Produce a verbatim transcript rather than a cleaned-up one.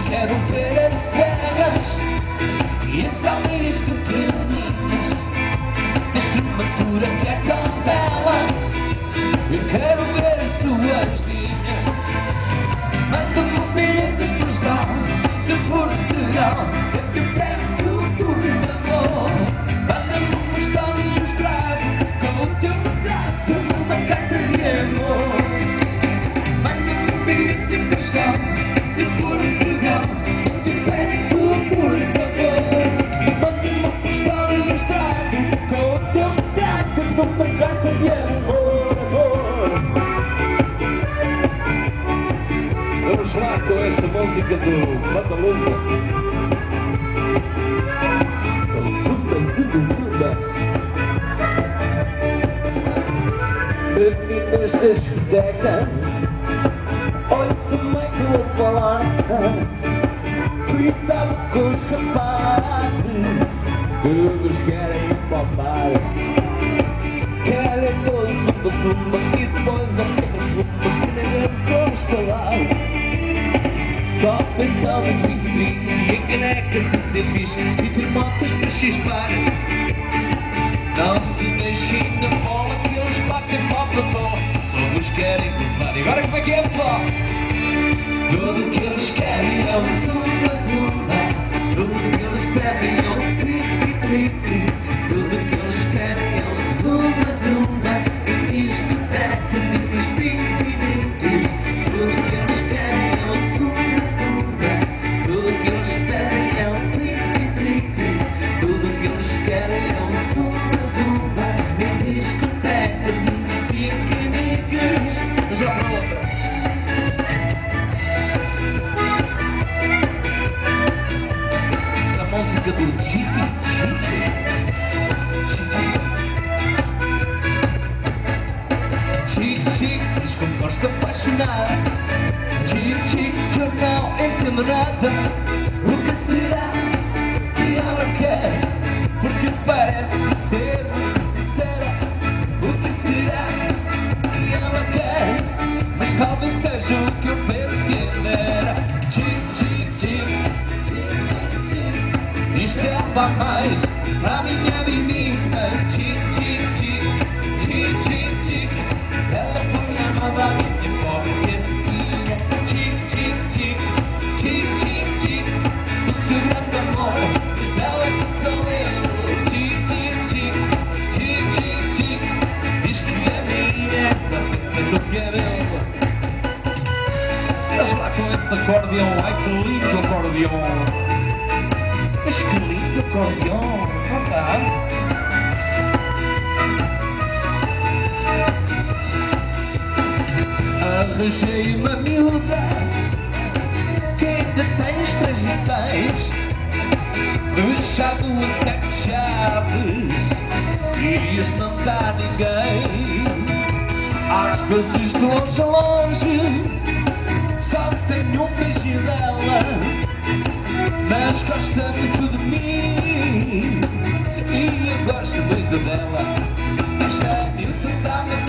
Quero ver as serras e as aldeias pequeninas, a estrutura que é tão bela. Eu quero ver as suas linhas. Manda-me um bilhete postal de Portugal, eu te peço por favor. Manda-me um postal ilustrado com o teu retrato numa carta de amor. Manda-me um bilhete postal de Portugal, eu te peço por favor. Manda-me um postal ilustrado com o teu retrato numa carta de amor. Vamos lá com essa música do Batalumba. Zumba, zumba, zumba. Meninas da discoteca, ouço-me que vou falar. Cuidado com os rapazes, todos querem papar. Querem todos zumba, zumba e depois apenas zumba que nem dançou estalar. Só pensando em pique e em canecas a ser fixe e ter motas para chispar. Não se deixem na bola que eles batem para o dó. Só nos querem gozar. E agora como é que é, pessoal? Tudo o que eles querem é o zumba, zumba. Tudo o que eles pedem é o tri, tri, tri. Tudo o que eles querem é o zumba, zumba. E discotecas e nos piqueniques. Tudo o que eles querem é o zumba, zumba. Tudo o que eles pedem é o tri-tri-tri. Tudo o que eles querem é o zumba, zumba. E discotecas e nos piqueniques. Vamos lá para outra. A música do Chiqui Chiqui. Chique, chique, diz como gosta de apaixonar. Chique, chique, que eu não entendo nada. O que será que ela quer? Porque parece ser muito sincera. O que será que ela quer? Mas talvez seja o que eu penso que ela era. Chique, chique, chique, chique, chique. Isto é para mais para a minha menina. Chique, chique, chique, chique, chique, chique. Ela foi amada a minha pobrezinha. Chique, chique, chique, chique, chique, chique. O segredo amor, mas ela que sou eu. Chique, chique, chique, chique, chique, chique. Diz que é minha, só pensa no cabelo. Estás lá com esse acordeão, ai que lindo acordeão. Mas que lindo acordeão, não está? Arranjei uma miúda que ainda tens três vitães, fechado a sete chaves, e este não dá ninguém. Às vezes de longe a longe só tenho um beijinho dela, mas gosta muito de mim e eu gosto muito dela. Esta miúda dá-me